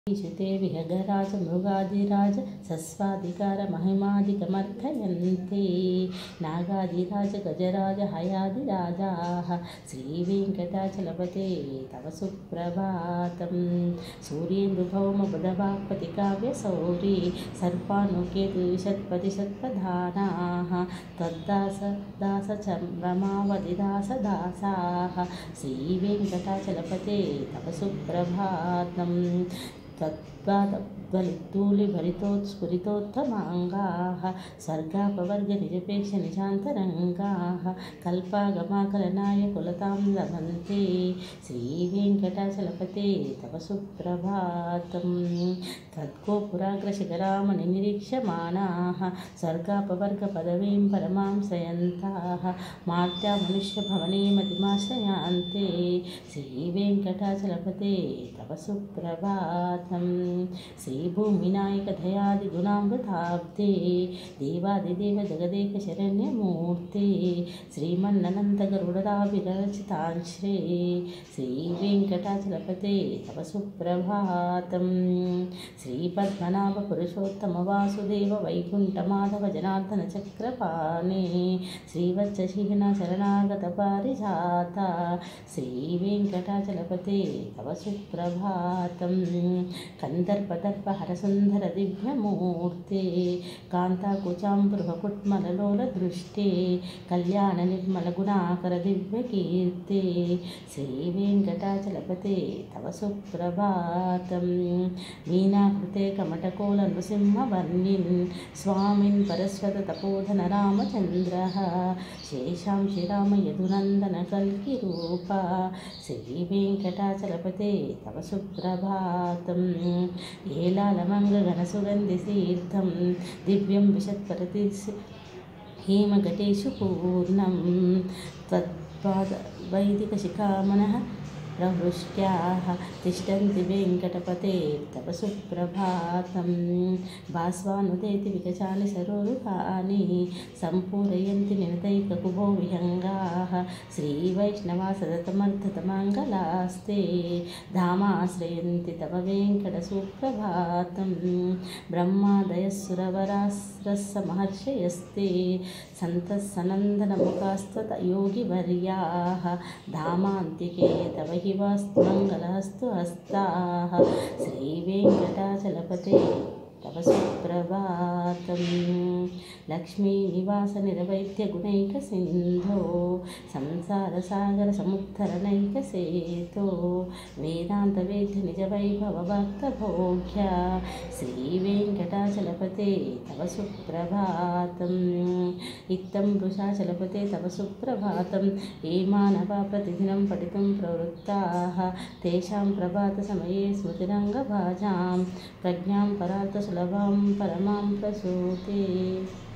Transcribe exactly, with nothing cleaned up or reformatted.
ईशुते विहगराज मृगाधिराज सस्वाधिकार महिमाधिकमर्थयन्ति नागाधिराज गजराज हयाधिराजाः श्रीवेङ्कटाचलपते तव सुप्रभातं सूर्येन्दुभौमबुधवाक्पतिकाव्यसौरी सर्पानुकेतुविशत्पतिशत्प्रधानाः त्वद्दास दास चन्द्रमावधिदासदासाः श्रीवेङ्कटाचलपते तव सुप्रभातं तत्त्वादलिद्धूलिभरितोत्स्फुरितोत्तमाङ्गाः सर्गापवर्गनिरपेक्षनिशान्तरङ्गाः कल्पागमाकलनाय कुलतां लभन्ते श्रीवेङ्कटाचलपते तव सुप्रभातं तद्गोपुराग्रशिखरामनिरीक्ष्यमाणाः स्वर्गापवर्गपदवीं परमां शयन्ताः मार्त्या मनुष्यभवने मतिमाश्रयान्ते श्रीवेङ्कटाचलपते तव सुप्रभातं श्रीभूमिनायकदयादिगुणामृताब्दे देवादिदेव जगदेक शरण्यमूर्ते श्रीमन्ननन्तगरुडराभिरचितांश्रे श्रीवेङ्कटाचलपते तव सुप्रभातं श्रीपद्मनाभपुरुषोत्तमवासुदेव वैकुण्ठमाधव जनार्दन चक्रपाणे श्रीवत्सशिहना शरणागतपारिजाता श्रीवेङ्कटाचलपते तव सुप्रभातं कंदर्पदर्पहरसुन्दर दिव्यमूर्ते कान्ताकुचाम्बृहकुट्मललोलदृष्टे कल्याणनिर्मलगुणाकर दिव्यकीर्ते श्रीवेङ्कटाचलपते तव सुप्रभातं मीनाकृते कमटकोलनृसिंहवर्णिन् स्वामिन् परस्वत तपोधन रामचन्द्रः शेषांशि राम यदुनन्दन कल्किरूपा श्रीवेङ्कटाचलपते तव सुप्रभातं हेलालमङ्गघनसुगन्धिसीर्धं दिव्यं विशत्परति हेमघटेषु पूर्णं त्वत्पादवैदिकशिखामणः प्रहृष्ट्याः तिष्ठन्ति वेङ्कटपते तव सुप्रभातं भास्वानुदेति विकचानि सरोरुहानि सम्पूरयन्ति निरतैककुभो विहङ्गाः श्रीवैष्णवा सततमर्धतमङ्गलास्ते धामाश्रयन्ति तव वेङ्कटसुप्रभातं ब्रह्मादयस्सुरवरास्रस्समहर्षयस्ते सन्तस्सनन्दनमुखास्त्वत योगिवर्याः धामान्तिके तव हि वास्तु मङ्गलस्तु हस्ताः श्रीवेङ्कटाचलपते तव सुप्रभातं लक्ष्मीनिवासनिरवैद्यगुणैकसिन्धो संसारसागरसमुत्तरणैकसेतो वेदान्तवेद्यनिजवैभवभक्तभोग्या श्रीवेङ्कटाचलपते तव सुप्रभातं इत्थं वृषाचलपते तव सुप्रभातं ये मानवा प्रतिदिनं पठितुं प्रवृत्ताः तेषां प्रभातसमये स्मृतिरङ्गभाजां प्रज्ञां परार्थ सुलभां परमां प्रसूते।